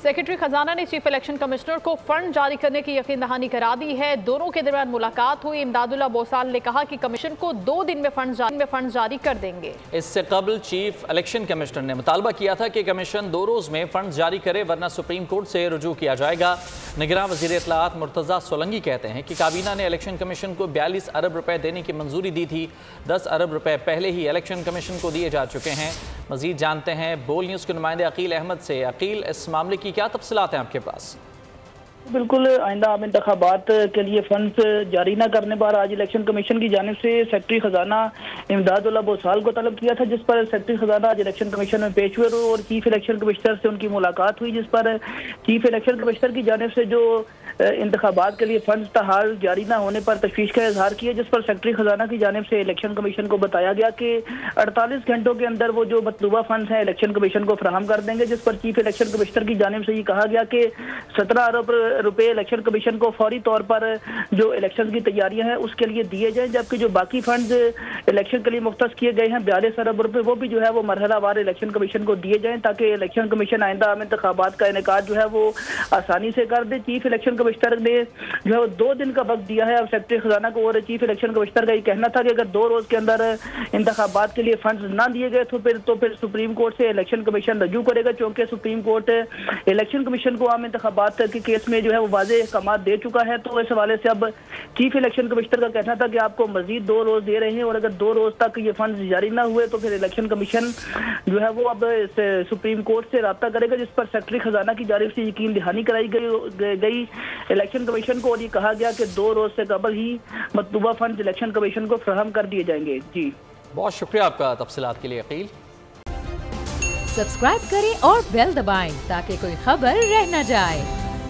Secretary खजाना ने chief election commissioner को फंड जारी करने की यकीन दहानी करा दी है। दोनों के दरमियान मुलाकात हुई। इमदादुल्ला बोसाल ने कहा कि कमीशन को 2 दिन में फंड जारी कर देंगे। इससे कबल चीफ इलेक्शन कमिश्नर ने मुतालबा किया था कि कमीशन 2 रोज में फंड जारी करे, वरना सुप्रीम कोर्ट से रुजू किया जाएगा। निगरान वजीर इत्तलाआत मुर्तजा सोलंगी कहते हैं कि काबीना ने इलेक्शन कमीशन को 42 अरब रुपए देने की मंजूरी दी थी। 10 अरब रुपए पहले ही इलेक्शन कमीशन को दिए जा चुके हैं। मजीद जानते हैं बोल न्यूज़ के नुमाइंदे अकील अहमद से। अकील, इस मामले की क्या तफसीलात हैं आपके पास? बिल्कुल, आइंदा आम इंतखाबात के लिए फंड्स जारी न करने पर आज इलेक्शन कमीशन की जानिब से सेक्रेटरी खजाना इमदादुल्ला बोसाल को तलब किया था, जिस पर सेक्रेटरी खजाना आज इलेक्शन कमीशन में पेश हुए और चीफ इलेक्शन कमिश्नर से उनकी मुलाकात हुई, जिस पर चीफ इलेक्शन कमिश्नर की जानिब से जो इंतखाबात के लिए फंड्स तहाल जारी न होने पर तशवीश का इजहार किया, जिस पर सेक्रेटरी खजाना की जानिब से इलेक्शन कमीशन को बताया गया कि 48 घंटों के अंदर वो जो मतलूबा फंड्स हैं इलेक्शन कमीशन को फराहम कर देंगे, जिस पर चीफ इलेक्शन कमिश्नर की जानिब से ये कहा गया कि 17 अरब रुपए इलेक्शन कमीशन को फौरी तौर पर जो इलेक्शन की तैयारियां हैं उसके लिए दिए जाएं, जबकि जो बाकी फंड्स इलेक्शन के लिए मुख्तस किए गए हैं 42 अरब रुपए, वो भी जो है वो मरहलावार इलेक्शन कमीशन को दिए जाएं, ताकि इलेक्शन कमीशन आइंदा आम इंतखाबात का इनेकाद जो है वो आसानी से कर दे। चीफ इलेक्शन कमिश्नर ने जो है 2 दिन का वक्त दिया है अब सेक्रेटरी खजाना को, और चीफ इलेक्शन कमिश्नर का ये कहना था कि अगर 2 रोज के अंदर इंतखाबात के लिए फंड्स ना दिए गए तो फिर सुप्रीम कोर्ट से इलेक्शन कमीशन रजू करेगा, क्योंकि सुप्रीम कोर्ट इलेक्शन कमीशन को आम इंतखाबात के केस में जो है वो वाज़ेह अहकाम दे चुका है। तो इस हवाले से अब चीफ इलेक्शन कमिश्नर का कहना था कि आपको मजीद 2 रोज दे रहे हैं, और अगर 2 रोज तक ये फंड जारी ना हुए तो फिर इलेक्शन कमीशन जो है वो अब सुप्रीम कोर्ट से राब्ता करेगा, जिस पर सेक्रेटरी खजाना की जानिब से यकीन दहानी कराई गई इलेक्शन कमीशन को, और ये कहा गया कि 2 रोज से कबल ही मतलूबा फंड इलेक्शन कमीशन को फराहम कर दिए जाएंगे। जी, बहुत शुक्रिया आपका तफसीलात के लिए अकील। सब्सक्राइब करें और बेल दबाएं ताकि कोई खबर रह न जाए।